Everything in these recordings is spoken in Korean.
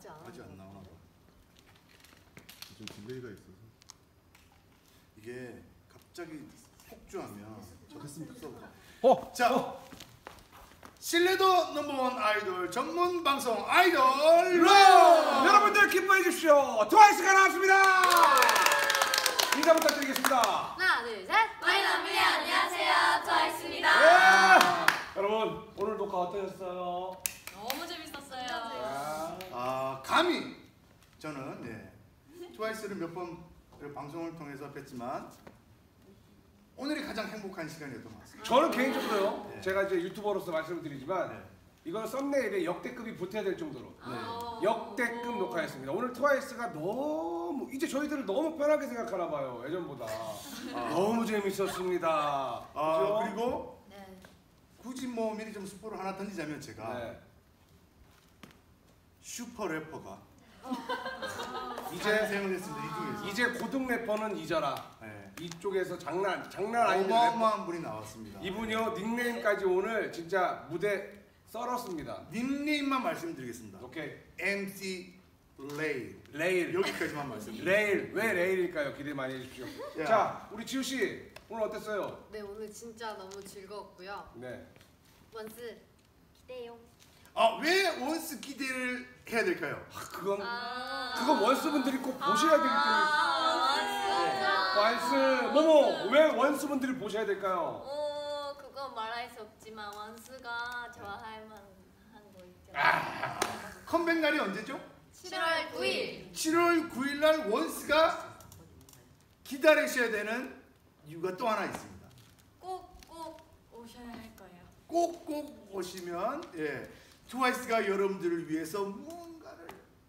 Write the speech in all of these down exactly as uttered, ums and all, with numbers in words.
아직 안 아직 안 나오나 봐. 좀 딜레이가 있어서. 이게 갑자기 폭주하면 됐습니다. 어, 자, 어. 신뢰도 넘버원 아이돌 전문 방송 아이돌 러 여러분들 기뻐해 주십시오. 트와이스가 나왔습니다. 인사 부탁드리겠습니다. 하나, 둘, 셋. 와이너미 안녕하세요. 트와이스입니다. 네. 여러분 오늘 녹화 어떠셨어요? 너무 재밌었어요. 아, 감히 저는 네, 트와이스를 몇 번 방송을 통해서 뵀지만 오늘이 가장 행복한 시간이었던 것 같습니다. 저는 개인적으로요. 네. 제가 이제 유튜버로서 말씀을 드리지만 네. 이건 썸네일에 역대급이 붙어야 될 정도로 네. 역대급 녹화였습니다. 오늘 트와이스가 너무 이제 저희들을 너무 편하게 생각하나 봐요. 예전보다. 아. 너무 재밌었습니다. 아, 그죠? 그리고 네. 굳이 뭐 미리 좀 스포를 하나 던지자면 제가 네. 슈퍼 래퍼가 이제 탄생을 했습니다. 이 중에서 이제 고등 래퍼는 잊어라. 네. 이쪽에서 장난 장난 아닌 래퍼. 어마어마한 분이 나왔습니다. 이분이요 닉네임까지 오늘 진짜 무대 썰었습니다. 닉네임만 말씀드리겠습니다. 오케이. 엠씨 레일. 레일. 여기까지만 말씀드립니다. 레일. 왜 레일일까요? 기대 많이 해주십시오. 야. 자, 우리 지우 씨 오늘 어땠어요? 네, 오늘 진짜 너무 즐거웠고요. 네. 원스 기대요. 아, 왜 원스 기대를 해야 될까요? 아, 그건 아. 그건 원스분들이 꼭 보셔야 되기 때문에. 아, 원스 모모 왜 원스분들이 보셔야 될까요? 오, 그건 말할 수 없지만 원수가 좋아할 만한 거 있죠. 아. 컴백 날이 언제죠? 칠월 구일. 칠월 구일 날 원스가 기다리셔야 되는 이유가 또 하나 있습니다. 꼭꼭 오셔야 할 거예요. 꼭꼭 오시면 예, 트와이스가 여러분들을 위해서 뭔가를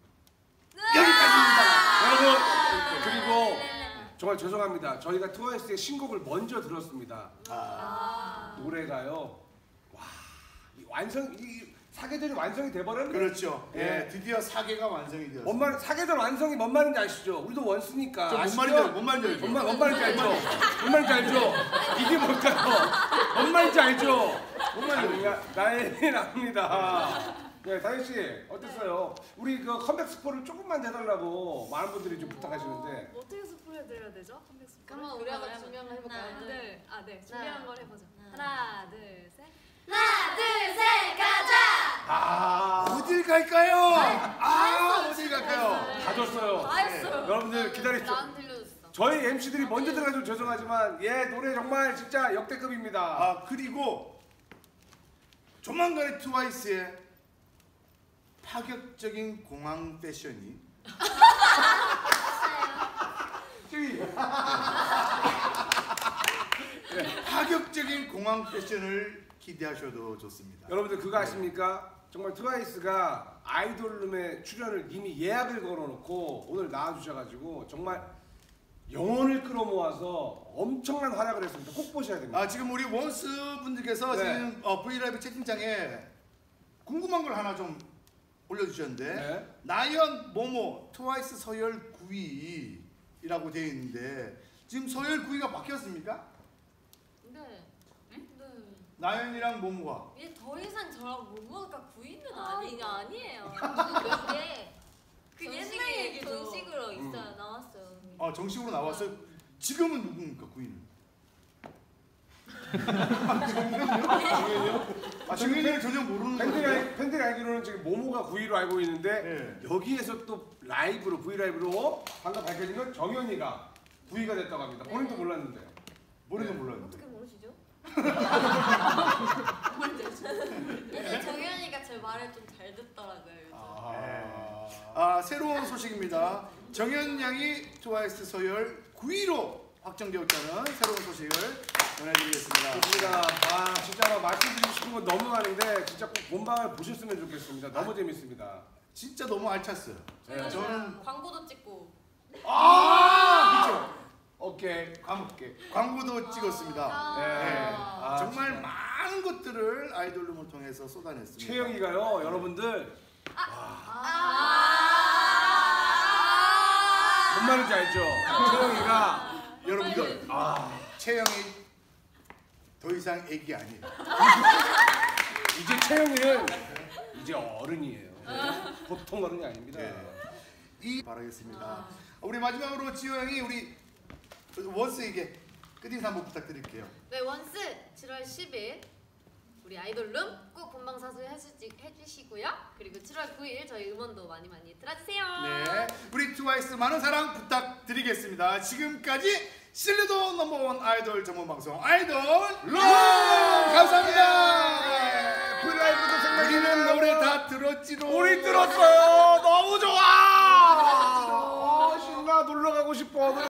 여기까지입니다. 여러분 아. 그리고 정말 죄송합니다. 저희가 트와이스의 신곡을 먼저 들었습니다. 아, 아. 노래가요. 와, 이 완성 이 사계절이 완성이 돼버렸네. 그렇죠. 예, 예. 드디어 사계가 완성이 되었습니다. 뭔 말, 사계절 완성이 뭔 말인지 아시죠? 우리도 원스니까. 저뭔 아시죠? 말인지 알- 뭔 말인지 알죠? 뭔, 말, 뭔 말인지 알죠? 뭔 말인지 알죠? 이게 뭘까요? 뭔 말인지 알죠? 뭔 말인지 알죠? 난리 납니다. 네, 다현 씨 어땠어요? 우리 그 컴백 스포를 조금만 해달라고 많은 분들이 좀 부탁하시는데. 뭐 어떻게 스포 해드려야 되죠? 컴백 스포. 그러면 우리 한번 준비한 거 해볼까요? 하나, 둘. 네, 아 네, 준비한 하나. 걸 해보죠. 하나. 하나, 둘, 셋. 하나, 둘, 셋, 가자. 아, 어딜 갈까요? 아, 어딜 갈까요? 다 줬어요. 다 했어요. 여러분들 기다리죠. 난 들려줬어. 저희 엠씨들이 먼저 들어가서 죄송하지만 예 노래 정말 진짜 역대급입니다. 아, 그리고 조만간에 트와이스의 파격적인 공항 패션이 네, 파격적인 공항 패션을 기대하셔도 좋습니다. 여러분들 그거 아십니까? 정말 트와이스가 아이돌룸에 출연을 이미 예약을 걸어놓고 오늘 나와주셔가지고 정말 영혼을 끌어모아서 엄청난 활약을 했습니다. 꼭 보셔야 됩니다. 아, 지금 우리 원스 분들께서 네. 지금 어, 브이라이브 채팅창에 궁금한 걸 하나 좀 올려주셨는데 네. 나연, 모모, 트와이스 서열 구 위라고 되어 있는데 지금 서열 구 위가 바뀌었습니까? 네. 네. 나연이랑 모모가 이제 더 이상 저랑 모모가 구인은 아, 아니 아니에요. 그게 그 정식이 옛날 얘기죠. 정식으로 음. 있어요. 나왔어요. 어, 정식으로 나왔어요. 지금은 누굽니까 구 위는? 정현이요? 아, 정현이는 전혀 모르는 팬들이, 거예요? 알- 팬들이 알기로는 지금 모모가 구 위로 알고 있는데 네. 여기에서 또 라이브로 V 라이브로 방금 밝혀진 건 정현이가 구 위가 됐다고 합니다. 본인도 몰랐는데. 모르는 네. 몰랐는데. 어떻게 모르시죠? 이제 정현이가 제 말을 좀 잘 듣더라고요. 요즘. 아, 아, 새로운 소식입니다. 정현 양이 트와이스 서열 구 위로 확정되었다는 새로운 소식을 전해드리겠습니다. 좋습니다. 아 진짜 막 말씀드리고 싶은 건 너무 많은데 진짜 꼭 본방을 보셨으면 좋겠습니다. 너무 재밌습니다. 진짜 너무 알찼어요. 네. 저는 광고도 찍고. 아, 그렇죠. 오케이 가볼게. 광고도 찍었습니다. 네. 네. 아, 정말 진짜. 많은 것들을 아이돌룸을 통해서 쏟아냈습니다. 채영이가요 여러분들 뭔 말인지 알죠? 채영이가 여러분들, 아 채영이 더 이상 애기 아니에요. 이제 채영이는 이제 어른이에요. 보통 어른이 아닙니다. 네. 이 바라겠습니다. 우리 마지막으로 지호 형이 우리 원스에게 끝인사 한번 부탁드릴게요. 네, 원스 칠월 십일 우리 아이돌룸 꼭 본방사수 해주시, 해주시고요. 그리고 칠월 구일 저희 음원도 많이 많이 들어주세요. 네, 우리 트와이스 많은 사랑 부탁드리겠습니다. 지금까지 신뢰도 넘버원 아이돌 전문 방송 아이돌 룸 감사합니다. 브라이브도 생각. 우리는 노래 다 들었지로. 우리 들었어요.